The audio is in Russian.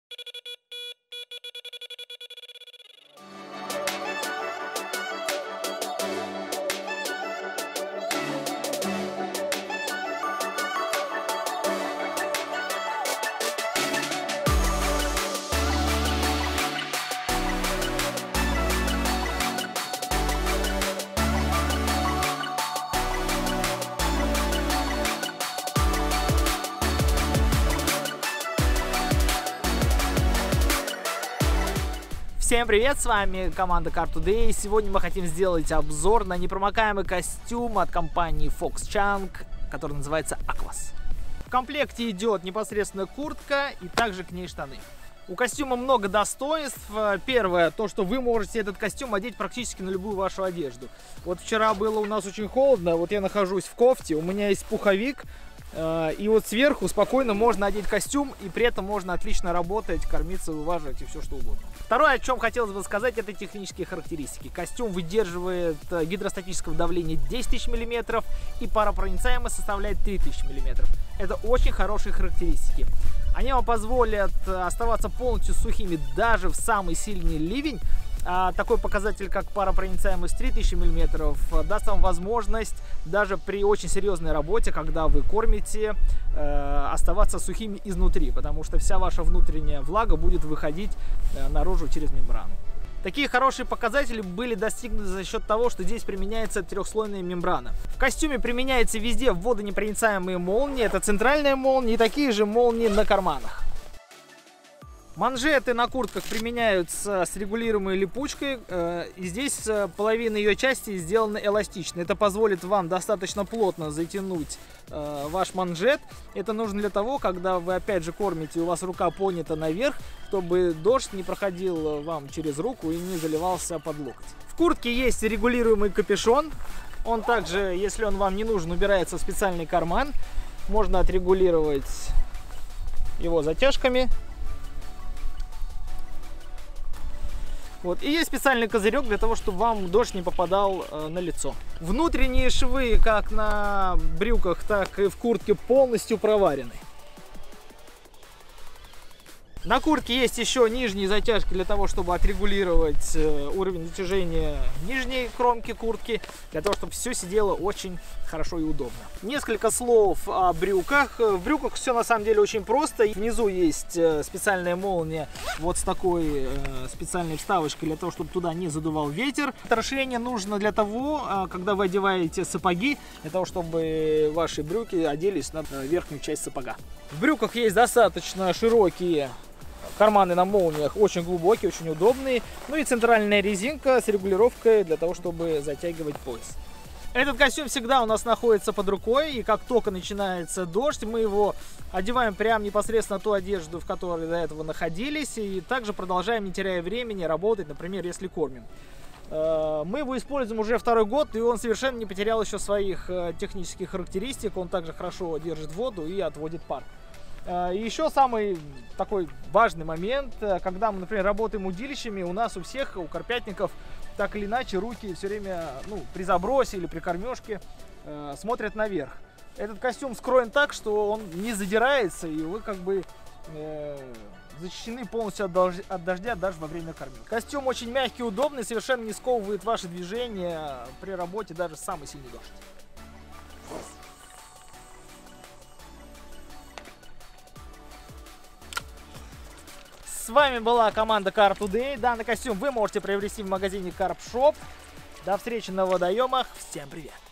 Всем привет, с вами команда Car Today. Сегодня мы хотим сделать обзор на непромокаемый костюм от компании Fox Chang, который называется Aquas. В комплекте идет непосредственно куртка и также к ней штаны. У костюма много достоинств. Первое, то, что вы можете этот костюм одеть практически на любую вашу одежду. Вот вчера было у нас очень холодно, вот я нахожусь в кофте, у меня есть пуховик. И вот сверху спокойно можно одеть костюм, и при этом можно отлично работать, кормиться, вываживать и все что угодно. Второе, о чем хотелось бы сказать, это технические характеристики. Костюм выдерживает гидростатического давления 10 тысяч мм и паропроницаемость составляет 3000 мм. Это очень хорошие характеристики. Они вам позволят оставаться полностью сухими даже в самый сильный ливень. Такой показатель, как паропроницаемость 3000 мм, даст вам возможность даже при очень серьезной работе, когда вы кормите, оставаться сухими изнутри, потому что вся ваша внутренняя влага будет выходить наружу через мембрану. Такие хорошие показатели были достигнуты за счет того, что здесь применяется трехслойная мембрана. В костюме применяется везде водонепроницаемые молнии, это центральная молния и такие же молнии на карманах. Манжеты на куртках применяются с регулируемой липучкой, и здесь половина ее части сделана эластично. Это позволит вам достаточно плотно затянуть ваш манжет. Это нужно для того, когда вы опять же кормите, у вас рука поднята наверх, чтобы дождь не проходил вам через руку и не заливался под локоть. В куртке есть регулируемый капюшон. Он также, если он вам не нужен, убирается в специальный карман. Можно отрегулировать его затяжками. Вот. И есть специальный козырек для того, чтобы вам дождь не попадал на лицо. Внутренние швы, как на брюках, так и в куртке, полностью проварены. На куртке есть еще нижние затяжки для того, чтобы отрегулировать уровень натяжения нижней кромки куртки, для того, чтобы все сидело очень хорошо и удобно. Несколько слов о брюках. В брюках все на самом деле очень просто. Внизу есть специальная молния вот с такой специальной вставочкой, для того, чтобы туда не задувал ветер. Это расширение нужно для того, когда вы одеваете сапоги, для того, чтобы ваши брюки оделись на верхнюю часть сапога. В брюках есть достаточно широкие карманы на молниях, очень глубокие, очень удобные. Ну и центральная резинка с регулировкой для того, чтобы затягивать пояс. Этот костюм всегда у нас находится под рукой, и как только начинается дождь, мы его одеваем прямо непосредственно ту одежду, в которой до этого находились, и также продолжаем, не теряя времени, работать, например, если кормим. Мы его используем уже второй год, и он совершенно не потерял еще своих технических характеристик. Он также хорошо держит воду и отводит пар. Еще самый такой важный момент, когда мы, например, работаем удилищами, у нас у всех, у карпятников, так или иначе, руки все время, при забросе или при кормежке смотрят наверх. Этот костюм скроен так, что он не задирается, и вы как бы защищены полностью от дождя даже во время кормежки. Костюм очень мягкий, удобный, совершенно не сковывает ваши движения при работе даже в самый сильный дождь. С вами была команда Car Today. Данный костюм вы можете приобрести в магазине Carp Shop. До встречи на водоемах. Всем привет!